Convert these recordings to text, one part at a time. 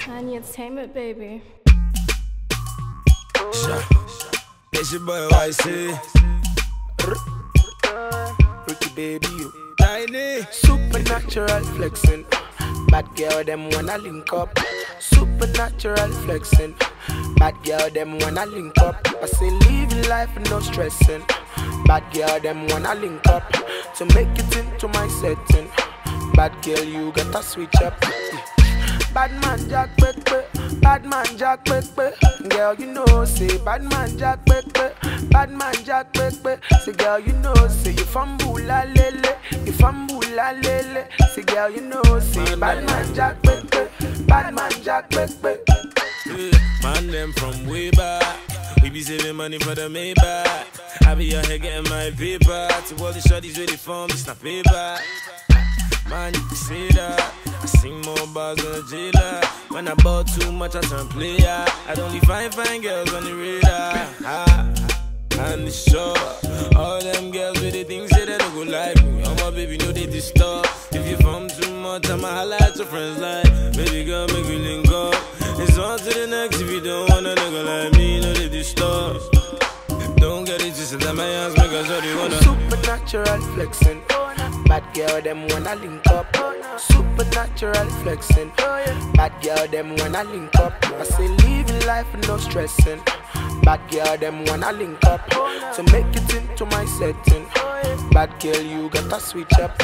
Tiny Entertainment, baby. It's your boy YC. Ricky baby, you Tiny. Supernatural flexing. Bad girl, them wanna link up. Supernatural flexing. Bad girl, them wanna link up. I say living life with no stressing. Bad girl, them wanna link up to make it into my setting. Bad girl, you gotta switch up. Bad man Jack Pepe, bad man Jack Pepe. Girl, you know, say bad man Jack Pepe, bad man Jack Pepe. Say girl, you know, say you from Bula Lele, you from Bula Lele. Say girl, you know, say bad man Jack Pepe, bad man Jack Pepe. Man, them from way back. We be saving money for the Maybach. I be out here getting my paper. To all the shorties ready for me, it's not payback. Man, you can say that. I sing more bars than a jailer. When I bought too much, I turn player. I don't need fine girls on the radar. And it's sure all them girls with the things say they don't go like me. Oh my baby, know they disturb. If you from too much, I'ma highlight your friends like, baby girl, make me link up. It's on to the next if you don't want a nigga like me, know they disturb. Don't get it twisted that my hands make us all wanna. Supernatural flexing. Bad girl, them wanna link up. Supernatural flexing. Bad girl, them wanna link up. I say living life with no stressing. Bad girl, them wanna link up to make it into my setting. Bad girl, you gotta switch up.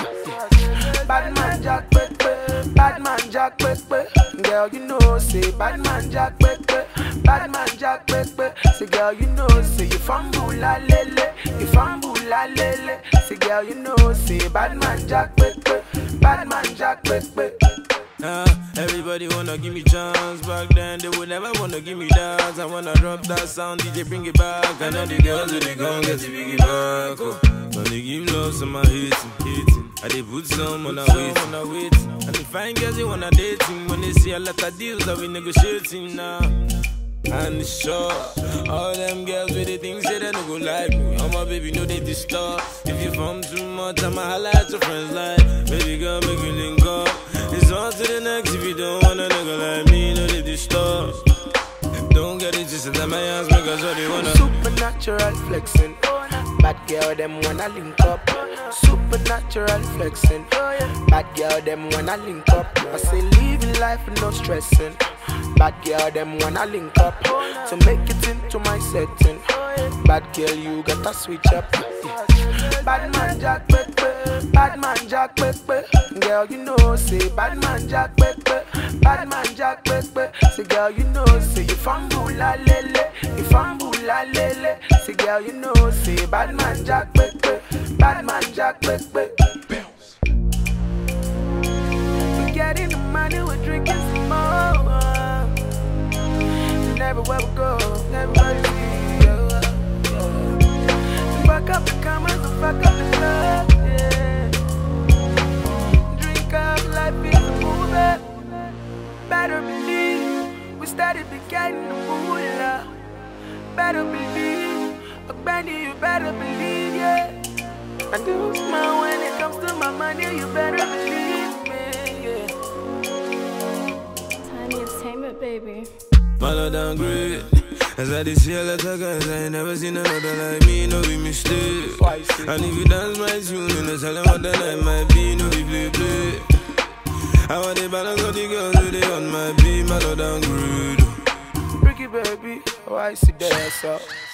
Bad man Jack Pepe, bad man Jack Pepe. Girl, you know, say bad man Jack Pepe, bad man Jack Pepe. Say girl, you know, say you from Bula Lele, you from Bula Lele. Say girl, you know, say bad man Jack Pepe, bad man Jack Pepe. Everybody wanna give me chance. Back then they would never wanna give me dance. I wanna drop that sound, DJ bring it back. And all the girls they gon' get to bring it back. When they give love, some I hating. I they put some on a wait. And the fine girls they wanna dating. When they see a lot of deals that we negotiating now. And it's sure all them girls with the things say they don't go like me. Oh my baby, know they disturb. If you from too much, I'ma highlight your friends like, baby girl, make me link up. It's on to the next if you don't want a nigga like me, know they disturb. Don't get it twisted that my hands make us all they wanna. Supernatural flexing. Bad girl, them wanna link up. Supernatural flexing. Bad girl, them wanna link up. I say living life with no stressing. Bad girl, them wanna link up to make it into my setting. Bad girl, you gotta switch up. Bad man Jack Pepe, bad man Jack Pepe. Girl, you know, say bad man Jack Pepe, bad man Jack Pepe. Say girl, you know, say you from Bula Lele, you from Bula Lele. Say girl, you know, say bad man Jack Pepe, bad man Jack Pepe. We getting the money, we're drinking some more. And everywhere we go, everybody see. Fuck up the comments and fuck up the club, yeah. Drink up, life is a movie. Better believe, we started getting the moolah. Better believe, Benny, you better believe, yeah. And do smile when it comes to my money, you better believe me, yeah. Tiny Entertainment, baby. Follow down great. As I see a lot of guys, I ain't never seen another like me, no be mistake. And if you dance my tune, you know tell them what the night might be, no be play. I want the balance of the girls with it on my beat, follow down great. Ricky baby, oh I see that, so